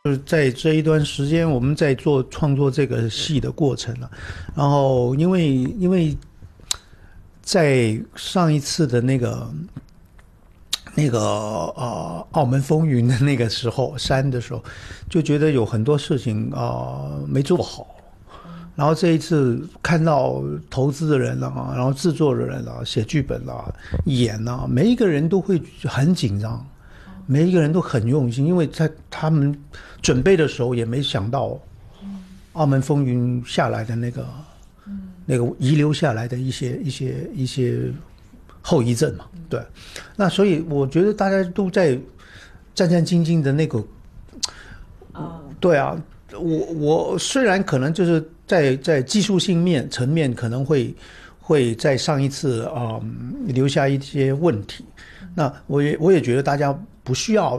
就是在这一段时间，我们在创作这个戏的过程了。然后因为在上一次的澳门风云的那个时候删的时候，就觉得有很多事情没做好。然后这一次看到投资的人啊，然后制作的人啊，写剧本啊，演啊，每一个人都会很紧张，每一个人都很用心，因为在他们准备的时候也没想到澳门风云下来的那个遗留下来的一些后遗症嘛，对。那所以我觉得大家都在战战兢兢的那个，对啊，我虽然可能就是在技术性层面可能会在上一次留下一些问题，那我也觉得大家不需要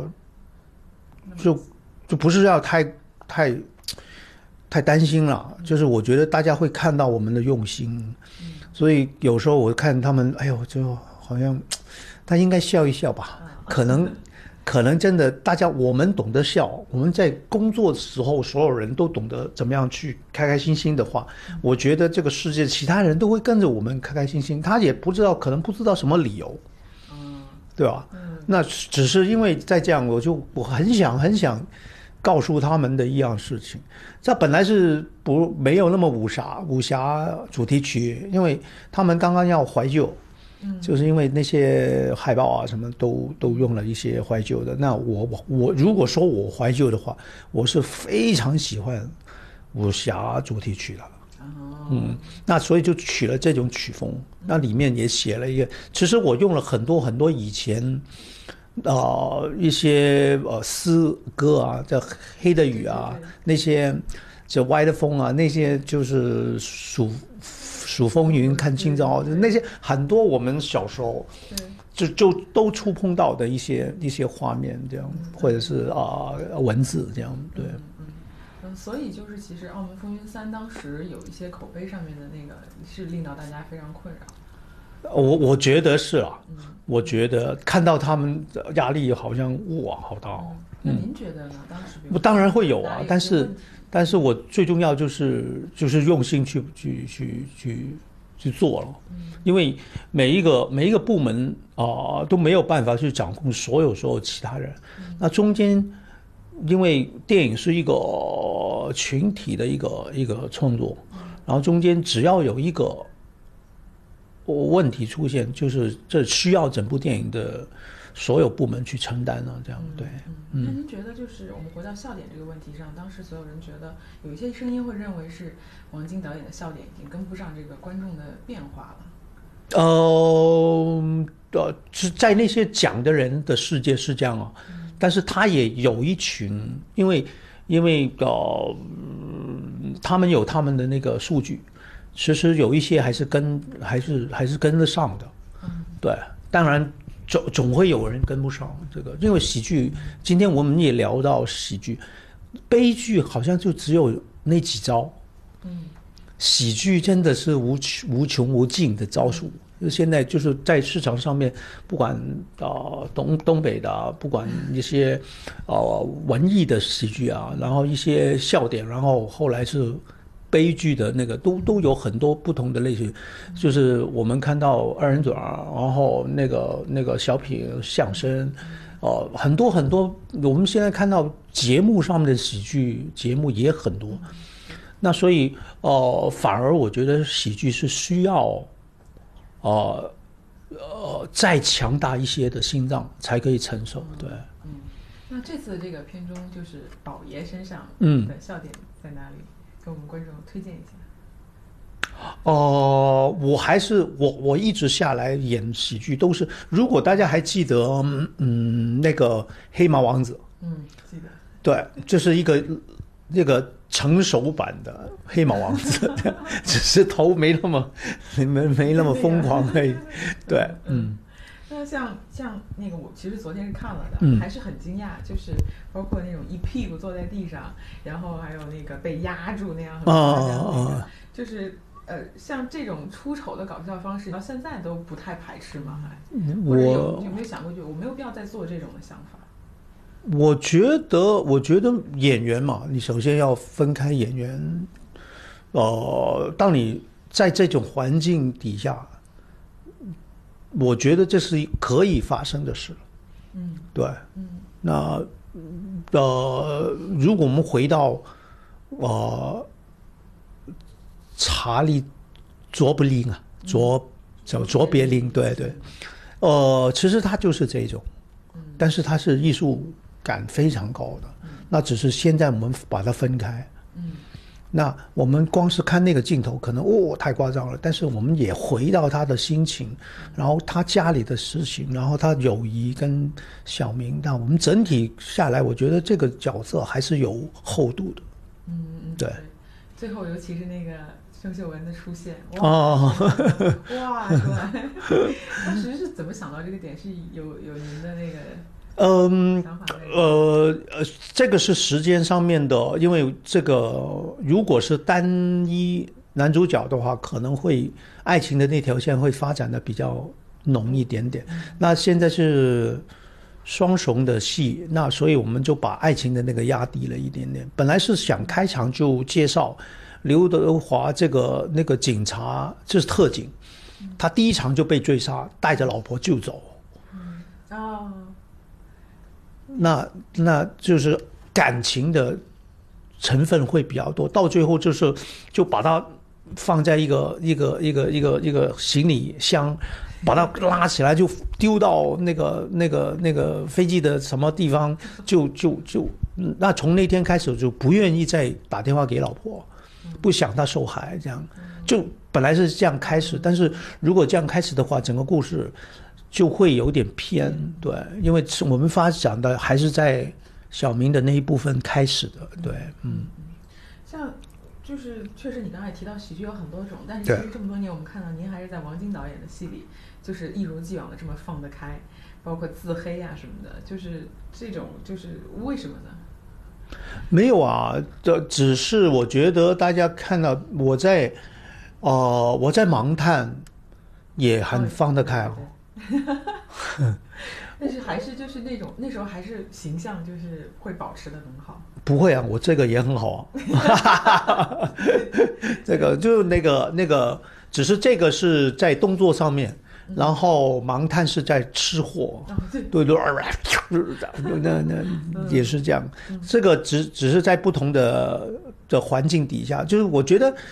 就不是要太担心了，就是我觉得大家会看到我们的用心，所以有时候我看他们，哎呦，就好像他应该笑一笑吧，可能真的我们懂得笑，我们在工作的时候所有人都懂得怎么样去开开心心的话，我觉得这个世界其他人都会跟着我们开开心心，他也可能不知道什么理由，对吧？那只是因为在这样，我很想告诉他们的一样事情，这本来是没有那么武侠主题曲，因为他们刚刚要怀旧，就是因为那些海报啊什么都用了一些怀旧的。那我如果说我怀旧的话，我是非常喜欢武侠主题曲的。那所以就取了这种曲风，那里面也写了一个，其实我用了很多很多以前一些诗歌啊，叫黑的雨啊，那些就歪的风啊，那些就是数风云看今朝，那些很多我们小时候就都触碰到的一些画面，这样或者是文字这样，对。 所以就是其实《澳门风云3》当时有一些口碑上面的那个是令到大家非常困扰。 我觉得是啊，我觉得看到他们的压力好像哇好大哦。 那您觉得呢？当时我当然会有啊，但是我最重要就是用心去做了，因为每一个部门都没有办法去掌控所有其他人，那中间。因为电影是一个群体的一个创作，然后中间只要有一个问题出现，就是这需要整部电影的所有部门去承担了，这样对。 那您觉得就是我们回到笑点这个问题上，当时所有人觉得有一些声音会认为是王晶导演的笑点已经跟不上这个观众的变化了。是在那些讲的人的世界是这样啊。但是他也有一群，因为他们有他们的那个数据，其实有一些还是跟得上的，对，当然总会有人跟不上这个，因为喜剧，今天我们也聊到喜剧，悲剧好像就只有那几招，喜剧真的是无穷无尽的招数。现在就是在市场上面，不管东北的，不管一些文艺的喜剧啊，然后一些笑点，然后后来是悲剧的那个，都有很多不同的类型。就是我们看到二人转，然后那个小品、相声，很多很多。我们现在看到节目上面的喜剧节目也很多，那所以反而我觉得喜剧是需要。再强大一些的心脏才可以承受，对。 那这次这个片中就是宝爷身上的笑点在哪里？给我们观众推荐一下。 我一直下来演喜剧都是，如果大家还记得，那个黑马王子， 记得。对， 这是一个那个成熟版的黑马王子，只是头没那么疯狂而已。对， 那像那个，我其实昨天是看了的，还是很惊讶，就是包括那种一屁股坐在地上，然后还有那个被压住那样很夸张的，就是像这种出丑的搞笑方式，到现在都不太排斥吗？还有没有想过，就我没有必要再做这种的想法？ 我觉得演员嘛，你首先要分开演员。当你在这种环境底下，我觉得这是可以发生的事。对。那如果我们回到查理卓别林啊，卓别林，对对，其实他就是这种，但是他是艺术感非常高的。那只是现在我们把它分开。那我们光是看那个镜头，可能太夸张了。但是我们也回到他的心情，然后他家里的事情，然后他友谊跟小明，那我们整体下来，我觉得这个角色还是有厚度的。对。 最后，尤其是那个郑秀文的出现，哇，当时是怎么想到这个点？是有您的那个？ 这个是时间上面的，因为这个如果是单一男主角的话，可能会爱情的那条线会发展的比较浓一点点。那现在是双雄的戏，那所以我们就把爱情的那个压低了一点点。本来是想开场就介绍刘德华那个警察，就是特警，他第一场就被追杀，带着老婆就走。那就是感情的成分会比较多，到最后就把它放在一个行李箱，把它拉起来就丢到那个飞机的什么地方，那从那天开始就不愿意再打电话给老婆，不想她受害，这样就本来是这样开始，但是如果这样开始的话，整个故事就会有点偏。对，因为我们发展的还是在小明的那一部分开始的。对。 像就是确实你刚才提到喜剧有很多种，但是其实这么多年我们看到您还是在王晶导演的戏里就是一如既往的这么放得开，包括自黑啊什么的，就是这种就是为什么呢？ 没有啊，这只是我觉得大家看到我在盲探也很放得开。 但是还是就是那种那时候还是形象就是会保持得很好。 不会啊，我这个也很好啊。这个就那个，只是这个是在动作上面，然后盲探是在吃货。对，那也是这样。这个只是在不同的环境底下，就是我觉得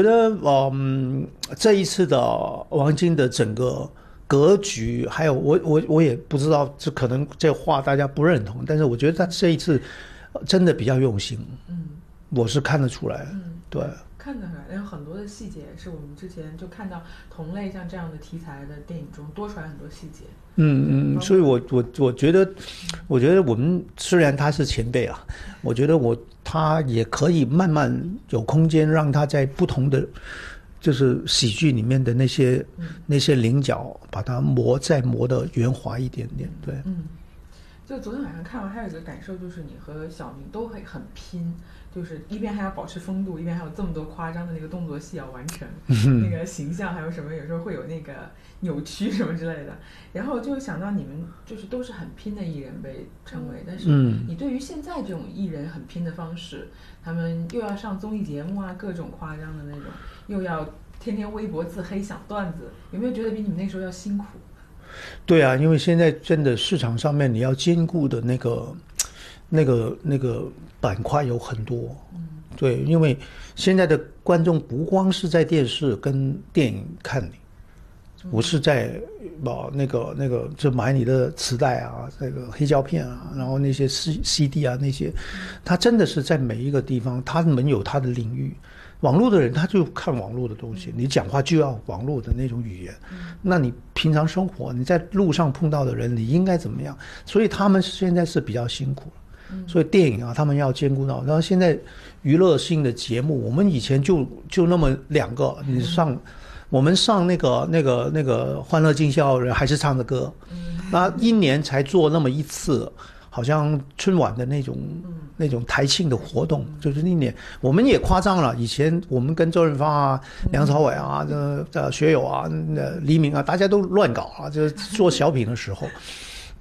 这一次的王晶的整个格局，还有我也不知道，这可能这话大家不认同，但是我觉得他这一次真的比较用心。我是看得出来。对， 看得出来，有很多的细节是我们之前就看到同类像这样的题材的电影中多出来很多细节。 所以我觉得我们虽然他是前辈啊，我觉得他也可以慢慢有空间让他在不同的就是喜剧里面的那些棱角，把它再磨得圆滑一点点。对。 就昨天晚上看完，还有一个感受就是你和小明都会很拼，就是一边还要保持风度，一边还有这么多夸张的那个动作戏要完成，那个形象还有什么，有时候会有那个扭曲什么之类的。然后就想到你们就是都是很拼的艺人被称为，但是你对于现在这种艺人很拼的方式，他们又要上综艺节目啊，各种夸张的那种，又要天天微博自黑想段子，有没有觉得比你们那时候要辛苦？ 对啊，因为现在真的市场上面你要兼顾的那个板块有很多。对，因为现在的观众不光是在电视跟电影看你，我是在那个就买你的磁带啊，那个黑胶片啊，然后那些 CD 啊，那些他真的是在每一个地方，他们有他的领域。网络的人他就看网络的东西，你讲话就要网络的那种语言。那你平常生活你在路上碰到的人你应该怎么样？所以他们现在是比较辛苦了。所以电影啊他们要兼顾到，然后现在娱乐性的节目，我们以前就那么2个，我们上那个欢乐今宵人还是唱的歌，那1年才做那么1次，好像春晚的那种台庆的活动，就是那年我们也夸张了。以前我们跟周润发啊、梁朝伟啊、学友啊、黎明啊，大家都乱搞啊，就是做小品的时候。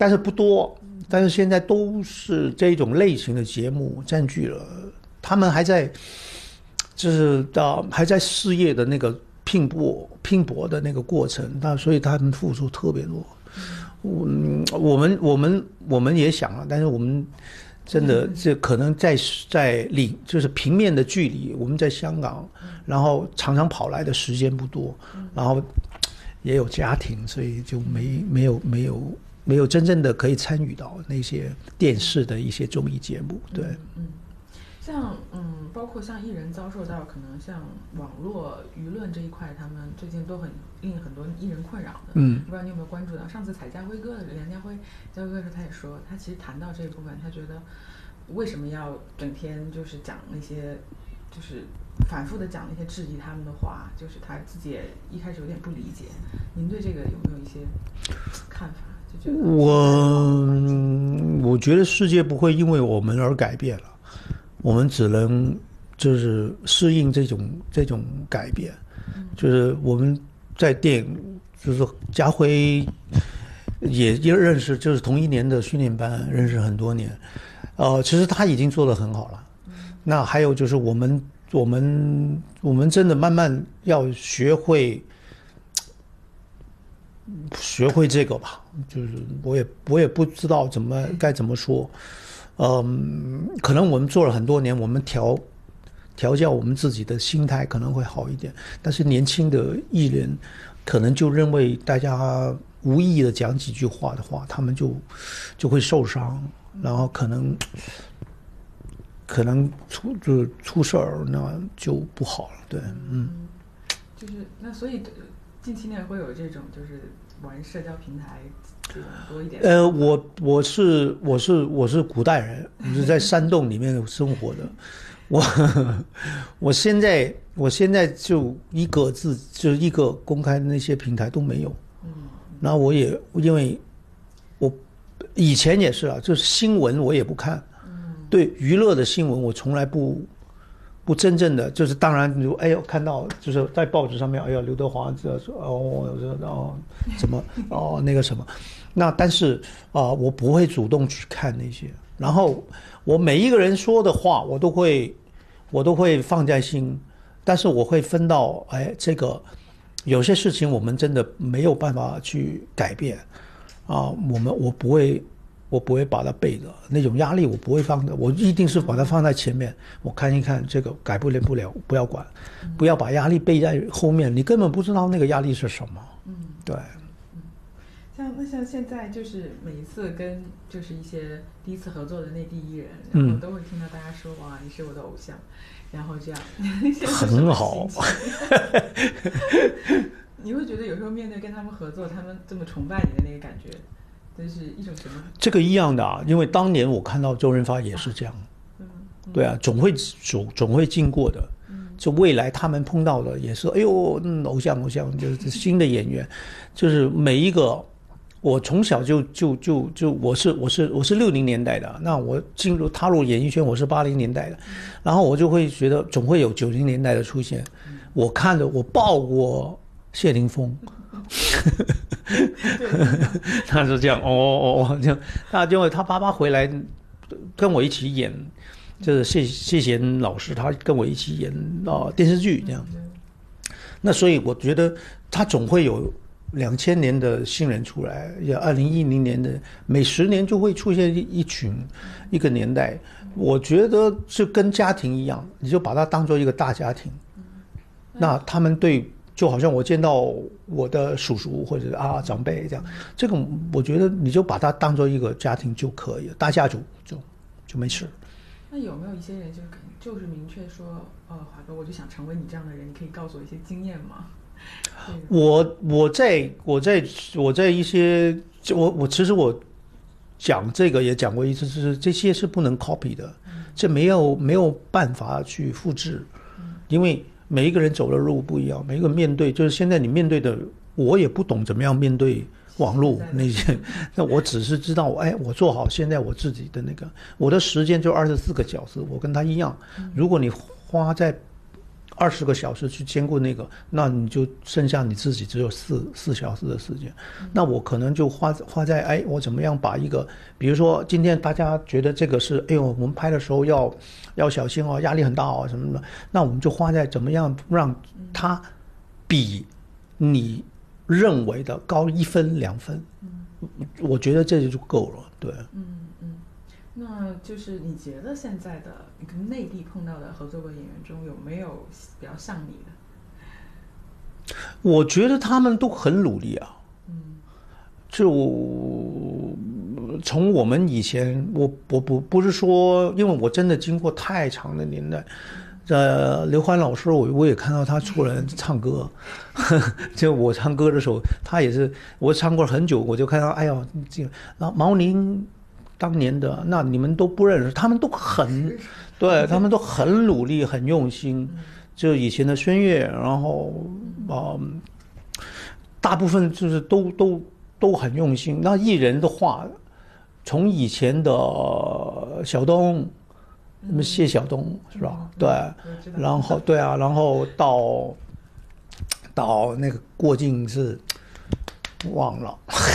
但是不多。但是现在都是这种类型的节目占据了，他们还在就是还在事业的那个拼搏的那个过程，所以他们付出特别多。我们也想了，但是我们真的这可能就是平面的距离，我们在香港，然后常常跑来的时间不多，然后也有家庭，所以就没有真正的可以参与到那些电视的一些综艺节目。对， 像包括像艺人遭受到可能像网络舆论这一块，他们最近都令很多艺人困扰的。不知道你有没有关注到？上次采家辉哥的梁家辉的时候，他也说，他其实谈到这一部分，他觉得为什么要整天就是讲那些，就是反复的讲那些质疑他们的话，就是他自己也一开始有点不理解。您对这个有没有一些看法？ 我觉得世界不会因为我们而改变了，我们只能就是适应这种改变。就是我们在电影，就是家辉也认识，就是同一年的训练班认识很多年，其实他已经做得很好了。那还有就是我们真的慢慢要学会这个吧，就是我也不知道该怎么说，可能我们做了很多年，我们调教我们自己的心态可能会好一点，但是年轻的艺人可能就认为大家无意的讲几句话的话，他们就会受伤，然后可能出事儿，那就不好了。对， 就是那所以近期内会有这种就是玩社交平台这种多一点。 我是古代人，我是在山洞里面生活的。我现在就一个公开的那些平台都没有。那我也因为我以前也是啊，就是新闻我也不看。对娱乐的新闻我从来不真正的，就是当然看到就是在报纸上面，刘德华这怎么那个什么，那但是我不会主动去看那些，然后我每一个人说的话我都会放在心，但是我会分到这个有些事情我们真的没有办法去改变我不会把它背着，那种压力我不会放的，我一定是把它放在前面，我看一看这个改不了，不要管，不要把压力背在后面，你根本不知道那个压力是什么。对。 像现在就是每一次跟就是一些第一次合作的内地艺人，然后都会听到大家说哇，你是我的偶像，然后这样很好。 你会觉得有时候面对跟他们合作，他们这么崇拜你的那个感觉，这是一种什么？ 这个一样的啊，因为当年我看到周润发也是这样。对啊，总会经过的。就未来他们碰到的也是，偶像，就是新的演员，就是每一个。我从小就我是60年代的，那我踏入演艺圈我是80年代的，然后我就会觉得总会有90年代的出现。我抱过谢霆锋。他是这样这样，那因为他爸爸回来跟我一起演，就是谢贤老师他跟我一起演电视剧这样。那所以我觉得他总会有2000年的新人出来，也2010年的，每10年就会出现一个年代。我觉得是跟家庭一样，你就把它当做一个大家庭。那他们就好像我见到我的叔叔或者长辈这样，这个我觉得你就把它当做一个家庭就可以了，大家族就没事。 那有没有一些人就是明确说，华哥，我就想成为你这样的人，你可以告诉我一些经验吗？ 我在一些其实我讲这个也讲过一次，是这些是不能 copy 的，这没有办法去复制，因为每一个人走的路不一样，每一个面对就是现在你面对的，我也不懂怎么样面对网络那些，那我只是知道我做好现在我自己的那个，我的时间就24个小时，我跟他一样，如果你花在 20个小时去兼顾那个，那你就剩下你自己只有4小时的时间。那我可能就花在我怎么样把一个，比如说今天大家觉得这个是我们拍的时候要小心哦，压力很大哦什么的，那我们就花在怎么样让它比你认为的高1分2分。我觉得这就够了。对。 那就是你觉得现在的你跟内地碰到的合作过演员中，有没有比较像你的？ 我觉得他们都很努力啊。就从我们以前，我不是说，因为我真的经过太长的年代。刘欢老师，我也看到他出来唱歌，就我唱歌的时候，他也是我唱过很久，我就看到，哎呦，这个毛宁。当年的那你们都不认识，他们都很，对他们都很努力，很用心。就以前的孙越，然后大部分就是都很用心。那艺人的话，从以前的小东，什么谢晓东是吧？对，然后对啊，然后到那个郭靖是忘了。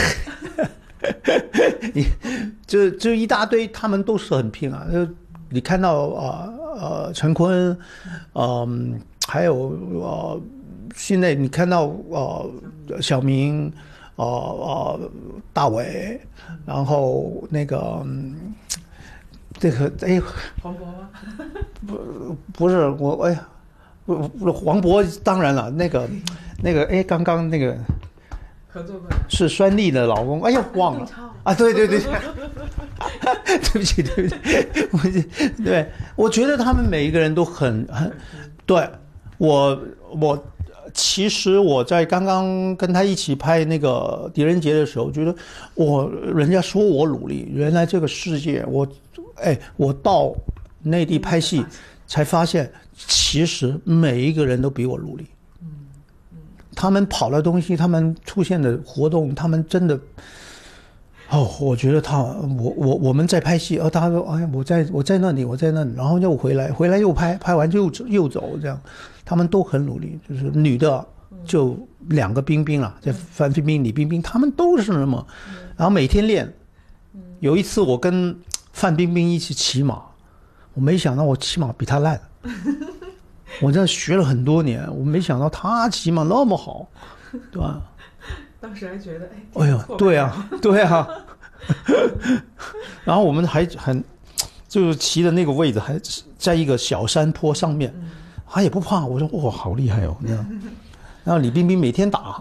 就一大堆，他们都是很拼啊。你看到陈坤，还有现在你看到小明，大伟，然后那个这个黄渤吗？ 不是我不黄渤当然了，那个刚刚那个。 合作过是孙俪的老公，哎呀忘了啊！对，对不起，对，我觉得他们每一个人都很对。其实我在刚刚跟他一起拍那个狄仁杰的时候，觉得人家说我努力，原来这个世界我到内地拍戏才发现，其实每一个人都比我努力。他们跑的东西，他们出现的活动，他们真的，我觉得我们在拍戏，他说，哎，我在那里，然后又回来又拍完就又走，这样，他们都很努力。就是女的就2个冰冰了，在范冰冰、李冰冰，他们都是那么，然后每天练。有一次我跟范冰冰一起骑马，我没想到我骑马比她烂。我这学了很多年，我没想到他骑马那么好，对吧？ 当时还觉得， 哎呦，对啊。然后我们还就是骑的那个位置还在一个小山坡上面，他也不怕。我说哇，好厉害哦，那样。然后李冰冰每天打，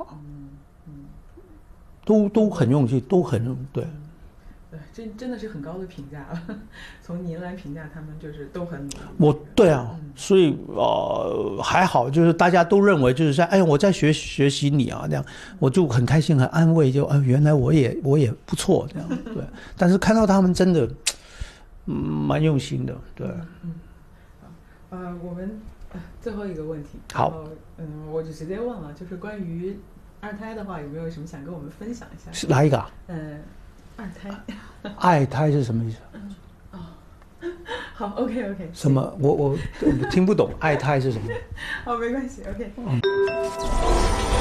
都很用心，都很对。 真的是很高的评价了。从您来评价他们，就是都很努力。对啊，所以还好，就是大家都认为就是我在学习你啊，这样我就很开心，很安慰，就原来我也不错这样。对，但是看到他们真的蛮用心的，对。 我们最后一个问题， 好， 我就直接问了，就是关于2胎的话，有没有什么想跟我们分享一下？ 是哪一个啊 ？2胎。 2胎是什么意思？ 好 ，OK。 什么？我听不懂，2胎是什么？ 好，没关系 ，OK。